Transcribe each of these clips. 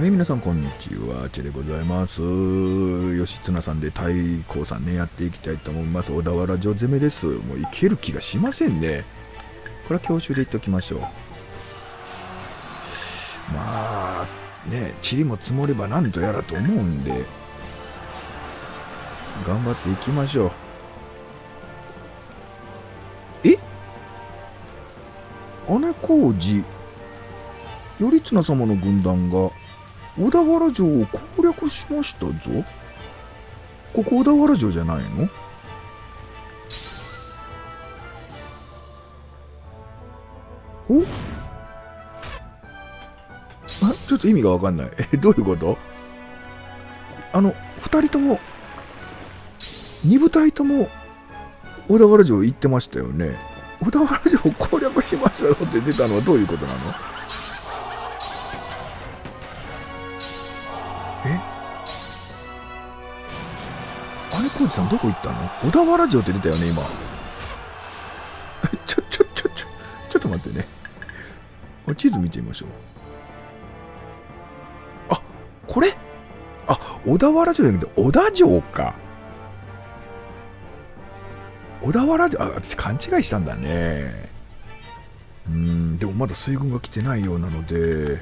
はい、皆さんこんにちは、チェでございます。義経さんで太閤さんね、やっていきたいと思います。小田原城攻めです。もういける気がしませんね。これは教習で言っておきましょう。まあ、ね、塵も積もればなんとやらと思うんで、頑張っていきましょう。姉小路、頼綱様の軍団が小田原城を攻略しましたぞ。ここ小田原城じゃないの？お？ちょっと意味がわかんない。どういうこと？二人とも、二部隊とも小田原城行ってましたよね。小田原城を攻略しましたよって出たのはどういうことなの？姉小路さんどこ行ったの？小田原城って出たよね、今。ちょっと待ってね。地図見てみましょう。あ、これ？小田原城じゃなくて小田城か。小田原城、私勘違いしたんだね。でもまだ水軍が来てないようなので、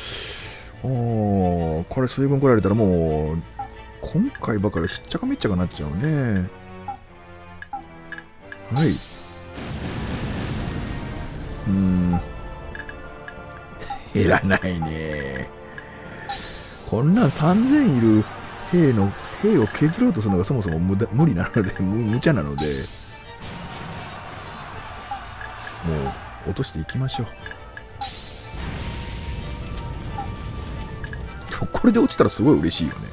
これ水軍来られたらもう、今回ばかりしっちゃかめっちゃかなっちゃうね。はい。いらないね。こんなん3000いる兵を削ろうとするのがそもそも無理なので、無茶なので、もう落としていきましょう。これで落ちたらすごい嬉しいよね。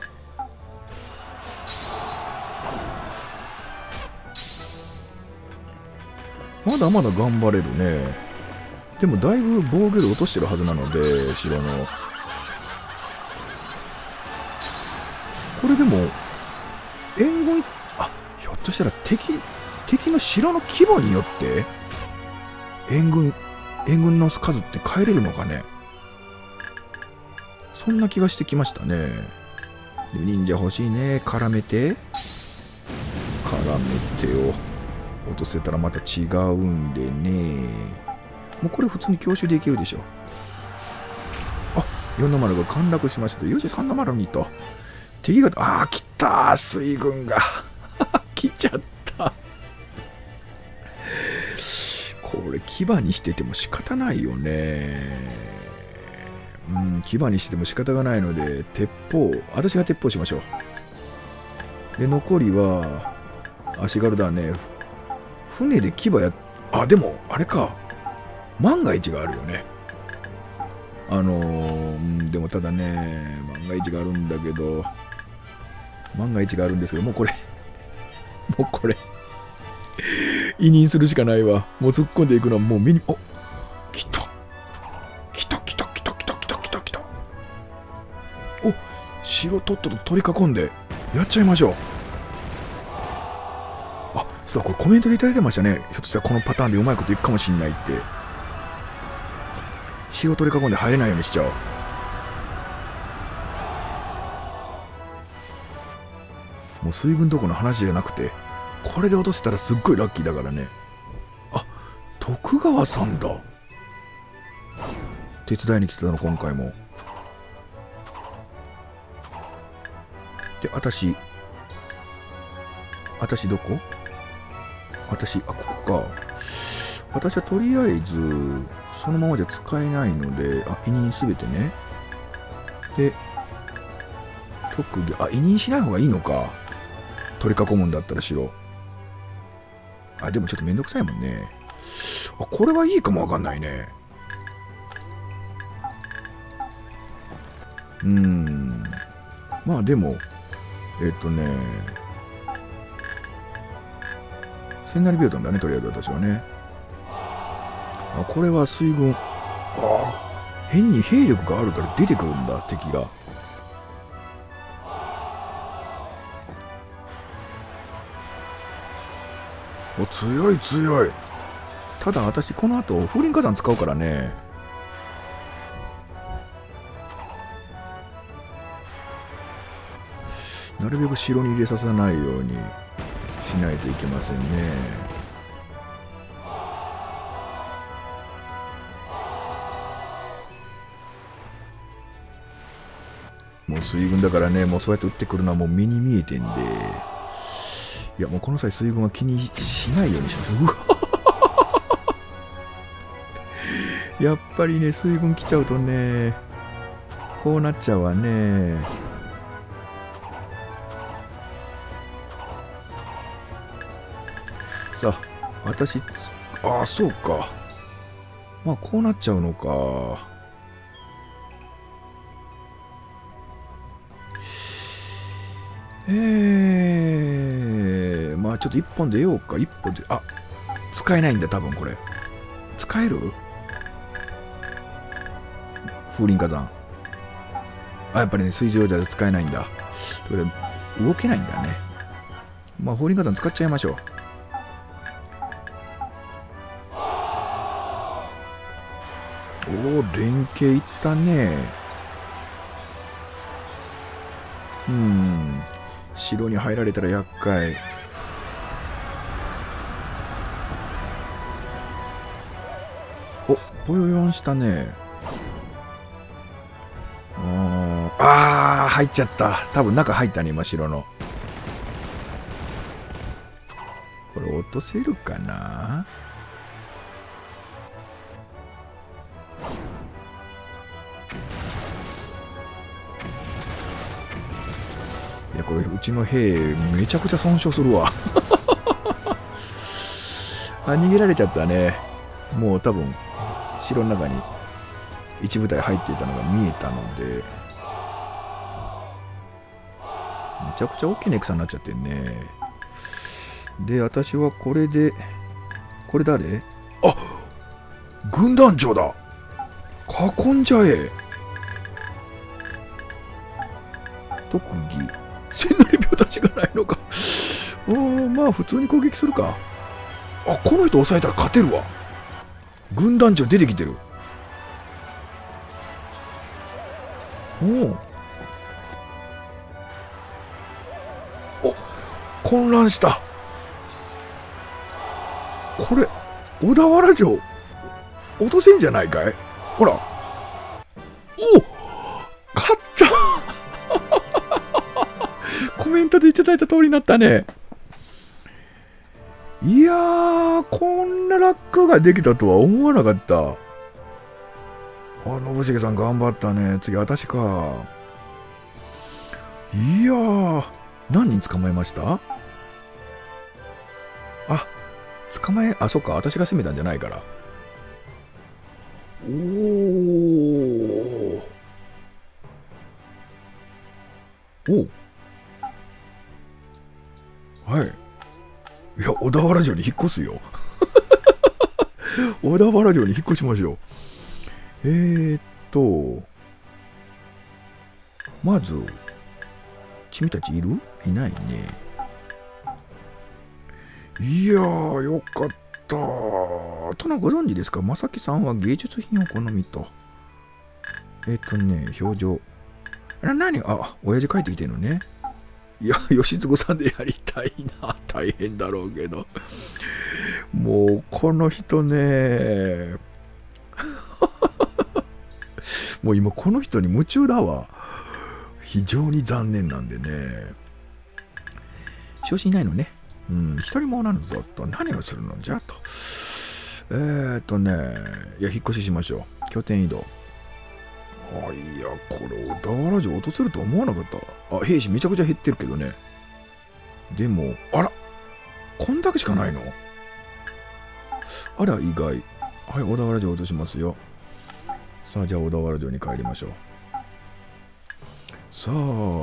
まだまだ頑張れるね。でもだいぶ防御力落としてるはずなので、城の。これでも、援軍、ひょっとしたら敵の城の規模によって、援軍の数って変えれるのかね。そんな気がしてきましたね。で忍者欲しいね。絡めてを落とせたらまた違うんでね。もうこれ普通に強襲でいけるでしょ。470が陥落しました。よし、372と。敵が、来た水軍が。来ちゃった。これ、牙にしてても仕方ないよね。牙にしても仕方がないので、私が鉄砲しましょう。で、残りは、足軽だね。船で牙でも、あれか。万が一があるよね。でもただね、万が一があるんだけど、もうこれ、委任するしかないわ。もう突っ込んでいくのはもう目に、来た。城とっとと取り囲んで、やっちゃいましょう。そうだ、これコメントでいただいてましたね。ひょっとしたらこのパターンでうまいこといくかもしんないって。城取り囲んで入れないようにしちゃおう。もう水軍どこの話じゃなくて、これで落とせたらすっごいラッキーだからね。徳川さんだ。手伝いに来てたの、今回も。で、私どこ？ここか。私はとりあえず、そのままじゃ使えないので、委任すべてね。で、特技、委任しない方がいいのか。取り囲むんだったら城。でもちょっとめんどくさいもんね。これはいいかもわかんないね。まあでも、千成病棟だね、とりあえず私はね。これは水軍。変に兵力があるから出てくるんだ、敵が。強い。ただ私この後風林火山使うからね。 なるべく城に入れさせないようにしないといけませんね。もう水軍だからね、もうそうやって撃ってくるのはもう目に見えてんで、いやもうこの際水軍は気にしないようにしましょう。うわやっぱりね、水軍来ちゃうとね、こうなっちゃうわね。さあ、私、ああ、そうか。まあ、こうなっちゃうのか。まあ、ちょっと一本出ようか。一本で、あ、使えないんだ、多分これ。使える？風林火山。あ、やっぱりね、水上じゃ使えないんだ。これ、動けないんだね。まあ、風林火山使っちゃいましょう。おお、連携いったね。城に入られたら厄介。お、ぽよよんしたね。入っちゃった。多分中入ったね、今城の。これ落とせるかな？いや、これうちの兵めちゃくちゃ損傷するわ。あ、逃げられちゃったね。もう多分城の中に一部隊入っていたのが見えたので、めちゃくちゃ大きな戦になっちゃってんね。で、私はこれで、これ誰？あ、軍団長だ。囲んじゃえ。特技千利病たちがないのか。まあ普通に攻撃するか。あ、この人抑えたら勝てるわ。軍団長出てきてる。混乱した。これ小田原城落とせんじゃないかい。ほら、お、勝った。コメントでいただいた通りになったね。いやー、こんなラックができたとは思わなかった。あ、信繁さん頑張ったね。次私か。いやー、何人捕まえました？あ、あ、そっか、私が攻めたんじゃないから。おお、はい。いや、小田原城に引っ越すよ。小田原城に引っ越しましょう。まず、君たちいる？いないね。いやー、よかった。殿ご存知ですか？正木さんは芸術品を好みと。表情。何？あ、親父帰ってきてるのね。いや、吉嗣さんでやりたいな。大変だろうけど。もう、この人ね。もう今、この人に夢中だわ。非常に残念なんでね。昇進いないのね。一人もおらぬぞと。何をするのじゃと。いや、引っ越ししましょう。拠点移動。あ、いや、これ、小田原城落とせるとは思わなかった。あ、兵士めちゃくちゃ減ってるけどね。でも、あら、こんだけしかないの？あら、意外。はい、小田原城落としますよ。さあ、じゃあ小田原城に帰りましょう。さあ、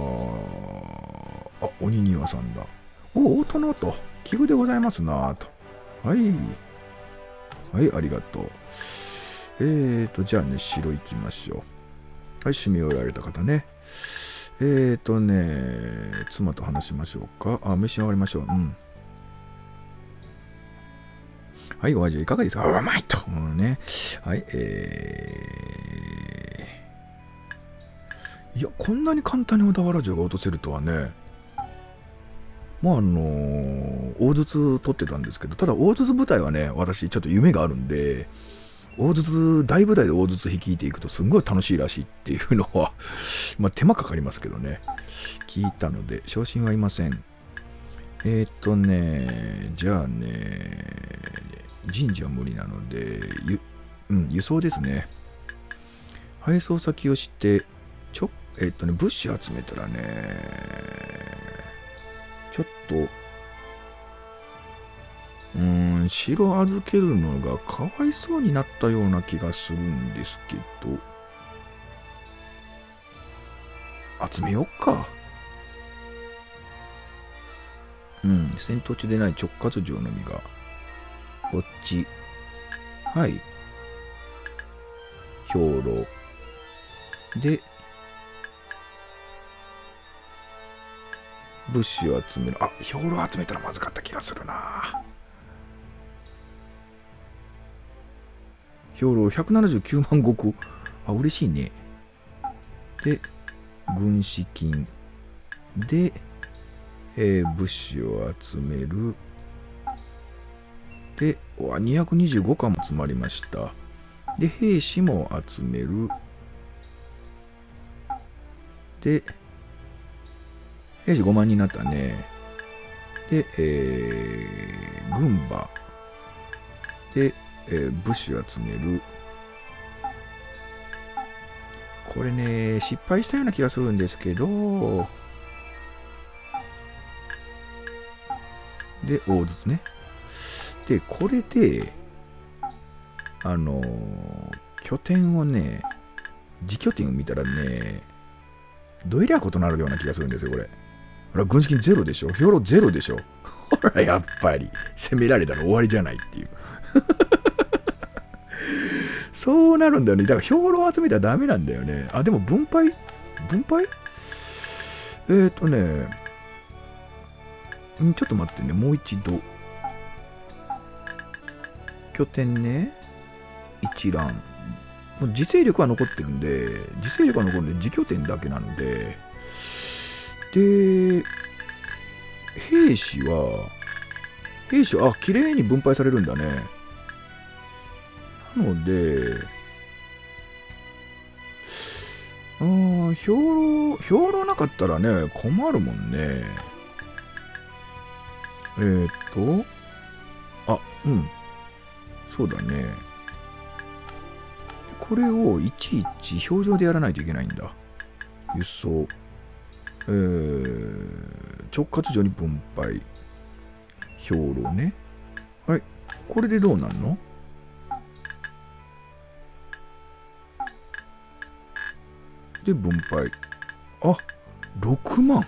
鬼庭さんだ。お、殿と、奇遇でございますなと。はい。はい、ありがとう。じゃあね、城行きましょう。はい、趣味をやられた方ね。妻と話しましょうか。あ、召し上がりましょう。はい、お味はいかがですか？うまいと。ね。はい、いや、こんなに簡単に小田原城が落とせるとはね。 もう大筒取ってたんですけど、ただ大筒部隊はね、私ちょっと夢があるんで、大筒、大部隊で大筒率いていくとすんごい楽しいらしいっていうのはまあ手間かかりますけどね、聞いたので、昇進はいません。じゃあね、神社は無理なので、輸送ですね。配送先をして、物資集めたらね、ちょっと、城預けるのがかわいそうになったような気がするんですけど、集めよっか。戦闘中でない直轄城のみが、こっち。はい。兵糧。で、物資を集める。あ、兵糧集めたらまずかった気がするな。兵糧179万石。あ、嬉しいね。で、軍資金。で、物資を集める。で、225貫も積まりました。で、兵士も集める。で、兵士5万人になったね。で、軍馬。で、物資を集める。これね、失敗したような気がするんですけど、で、大筒ね。で、これで、拠点をね、自拠点を見たらね、どえりゃことなるような気がするんですよ、これ。ほら、軍資金ゼロでしょ、兵糧ゼロでしょ。ほら、やっぱり、攻められたら終わりじゃないっていう。そうなるんだよね。だから、兵糧集めたらダメなんだよね。あ、でも、分配ちょっと待ってね、もう一度。拠点ね、一覧。もう自制力は残ってるんで、自拠点だけなので、で、兵士は、綺麗に分配されるんだね。なので、兵糧なかったらね、困るもんね。そうだね。これをいちいち表情でやらないといけないんだ。輸送。直轄所に分配。兵糧ね。はい。これでどうなんの？で、分配。あ、6万。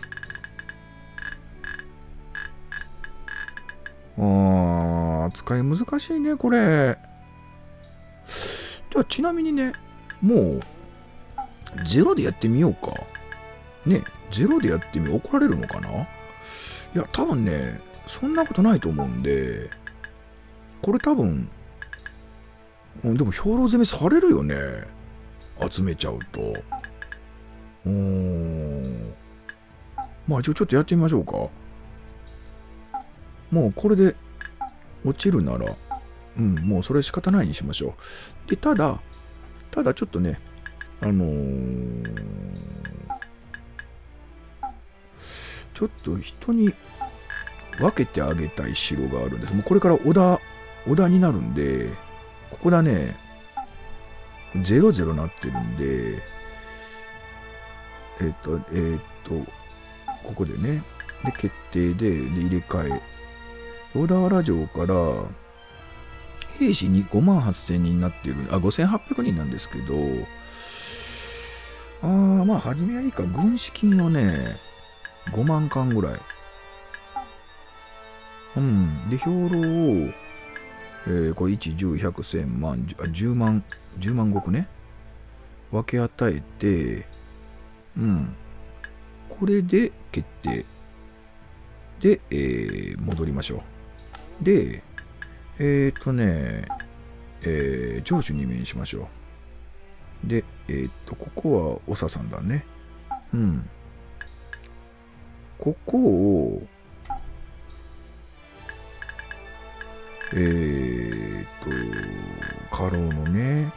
扱い難しいね、これ。じゃあ、ちなみにね、もう、ゼロでやってみようか。ね、ゼロでやってみよう。怒られるのかな？いや、多分ね、そんなことないと思うんで、これ多分、でも兵糧攻めされるよね。集めちゃうと。まあ、一応ちょっとやってみましょうか。もうこれで落ちるなら、もうそれ仕方ないにしましょう。で、ただちょっとね、ちょっと人に分けてあげたい城があるんです。もうこれから織田になるんで、ここだね、00なってるんで、ここでね、で、決定で入れ替え。小田原城から兵士に58,000人になっている。5800人なんですけど、まあ、初めはいいか。軍資金をね、5万貫ぐらい。で、兵糧を、これ1、10、100、1000万、10万石ね。分け与えて、これで決定。で、戻りましょう。で、城主2名にしましょう。で、ここは長さんだね。ここを、 家老のね、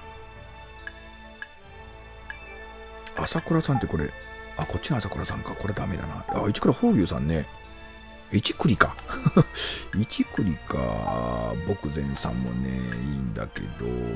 朝倉さんってこれ、あ、こっちの朝倉さんか。これダメだな。あ、市倉宝牛さんね。一栗か。一栗か。牧前さんもね、いいんだけど、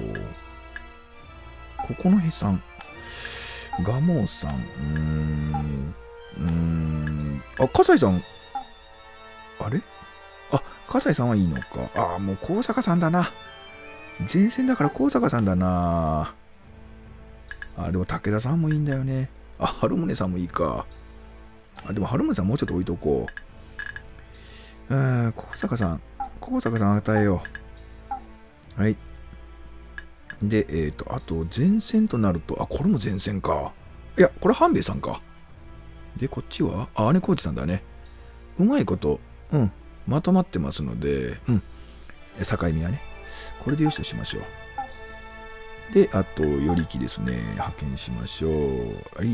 ここの辺さん。蒲生さん。あ、葛西さん。あれあ、葛西さんはいいのか。あ、もう高坂さんだな。前線だから高坂さんだな。あ、でも武田さんもいいんだよね。あ、春宗さんもいいか。あ、でも春宗さんもうちょっと置いとこう。高坂さん。高坂さん与えよう。はい。で、あと前線となると、あ、これも前線か。いや、これ半兵衛さんか。で、こっちは、あ、姉小路さんだね。うまいこと、まとまってますので、境目はね。これでよしとしましょう。で、あと、与力ですね。派遣しましょう。はい。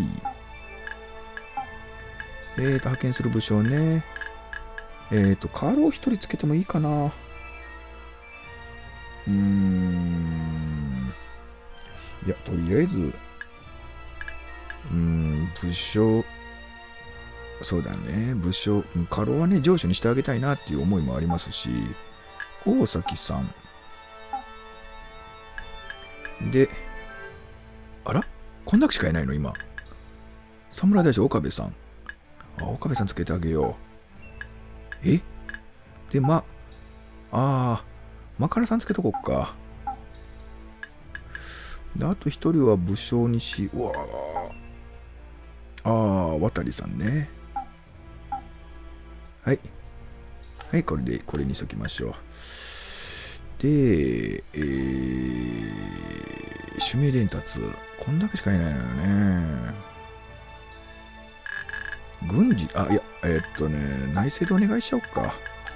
派遣する武将ね。家老一人つけてもいいかな。いや、とりあえず、武将、そうだね、武将、家老はね、上司にしてあげたいなっていう思いもありますし、大崎さん。で、あらこんだけしかいないの今。侍大将岡部さん。あ、岡部さんつけてあげよう。えで、マカラさんつけとこっか。で、あと一人は武将にし、うわ渡さんね。はい。はい、これにしときましょう。で、守名伝達。こんだけしかいないのよね。軍事、あ、いや、内政でお願いしちゃおうか。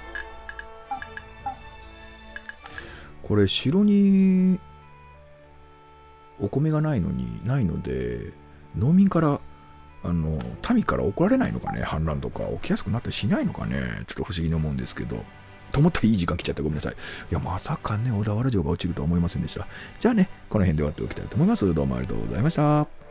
これ、城に、お米がないので、農民から、民から怒られないのかね、反乱とか起きやすくなったりしないのかね、ちょっと不思議に思うんですけど。と思ったらいい時間来ちゃってごめんなさい。いや、まさかね、小田原城が落ちるとは思いませんでした。じゃあね、この辺で終わっておきたいと思います。どうもありがとうございました。